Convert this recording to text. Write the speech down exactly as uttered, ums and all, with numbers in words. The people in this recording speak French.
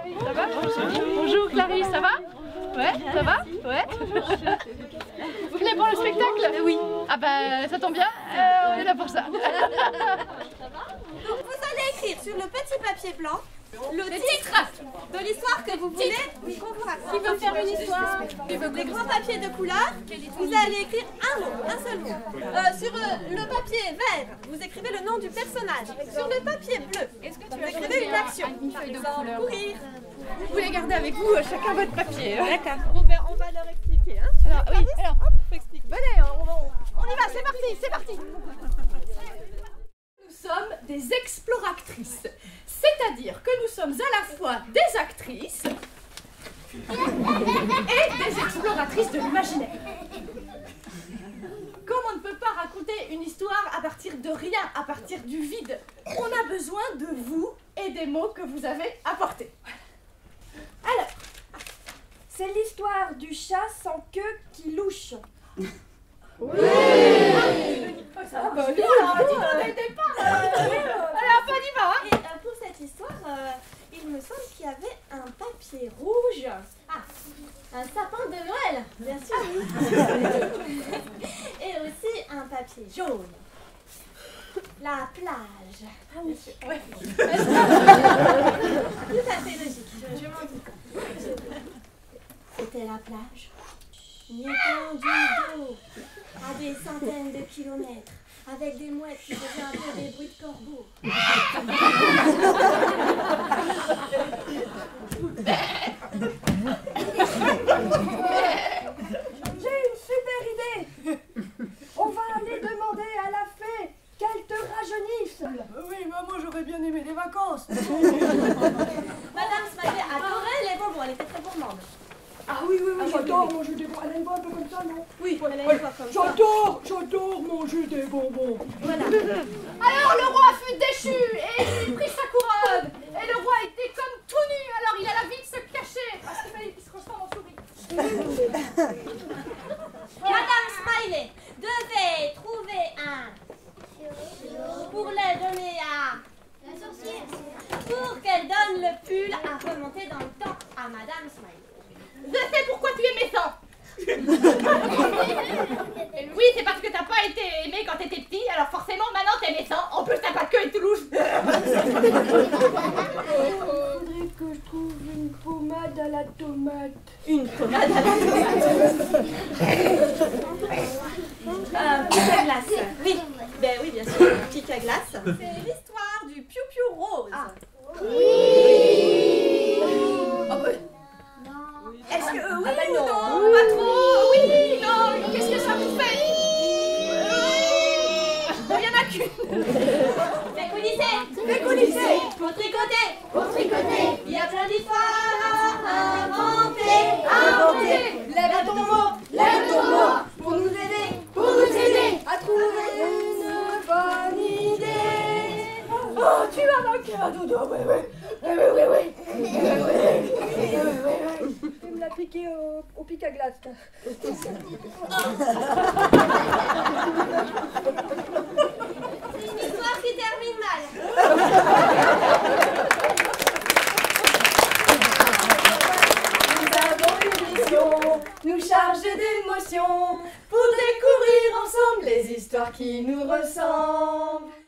Clarisse, ça va? Bonjour Clarisse, ça va? Ouais, ça va? Ouais. Vous venez pour le spectacle? Oui. Ah bah ça tombe bien, euh, on est là pour ça. Donc vous allez écrire sur le petit papier blanc le titre de l'histoire que vous voulez qu'on vous raconte. Qui veut faire une histoire? Les grands papiers de couleur, vous allez écrire un mot, un seul mot. Euh, sur euh, le papier vert, vous écrivez le nom du personnage. Sur le papier bleu, vous écrivez une action. Par exemple, courir. Vous pouvez garder avec vous chacun votre papier. D'accord. Bon ben on va leur expliquer. Hein. Alors, oui, alors, hop, faut expliquer. Venez, on, on, on y va, c'est parti, c'est parti. Nous sommes des exploratrices, c'est-à-dire que nous sommes à la fois des actrices et des exploratrices de l'imaginaire. Comme on ne peut pas raconter une histoire à partir de rien, à partir du vide, on a besoin de vous et des mots que vous avez apportés. Alors, c'est l'histoire du chat sans queue qui louche. oui. Ah bah oui, alors, dis donc, n'était pas. Alors, on y va, hein. Et euh, pour cette histoire, euh, il me semble qu'il y avait un papier rouge. Ah, un sapin de Noël, bien sûr. Et aussi un papier jaune. La plage. Ah oui, ouais. Tout à fait logique, je, je m'en doute. C'était la plage. Une étendue d'eau à des centaines de kilomètres, avec des mouettes qui faisaient un peu des bruits de corbeaux. J'ai une super idée. On va aller demander à la fée qu'elle te rajeunisse. Oui, mais moi j'aurais bien aimé les vacances. Madame Smiley adorait les bonbons, elle était très gourmande. Ah oui, oui, oui, j'adore manger des bonbons. Elle a une voix un peu comme ça, non? Oui, elle a une voix comme ça. J'adore, j'adore manger des bonbons. Voilà. Alors le roi fut déchu et il prit sa couronne. Et le roi était comme tout nu, alors il alla vite se cacher parce qu'il fallait qu'il se transforme en souris. Madame Smiley devait trouver un pour le donner à la sorcière pour qu'elle donne le pull à remonter dans le temps à Madame Smiley. Je sais pourquoi tu es méchant. Oui, c'est parce que t'as pas été aimé quand t'étais petit, alors forcément maintenant t'es méchant. En plus t'as pas de queue et tout louche. Il faudrait que je trouve une pommade à la tomate. Une pommade à la tomate. Un pic à glace. Oui, ben oui, bien sûr, un pic à glace. C'est l'histoire du piou-piou rose. Ah. Oui. Oh, bah. Est-ce que euh, oui ah ben ou non, non, pas trop. Oui, non, qu'est-ce que ça vous fait? Il n'y en a qu'une. Fais coulisser. Fais coulisser. Pour tricoter. Pour tricoter. Il y a plein d'histoires à inventer. Inventer. Lève ton mot. Lève ton mot. Pour nous aider. Pour nous aider À trouver une bonne idée. Oh, tu m'as manqué un dodo, oui, oui. Oui, oui, oui, oui. Oui, oui, oui, oui. Tu me l'as piqué au, au pic à glace. C'est une histoire qui termine mal. Nous avons une mission, nous charger d'émotions, pour découvrir ensemble les histoires qui nous ressemblent.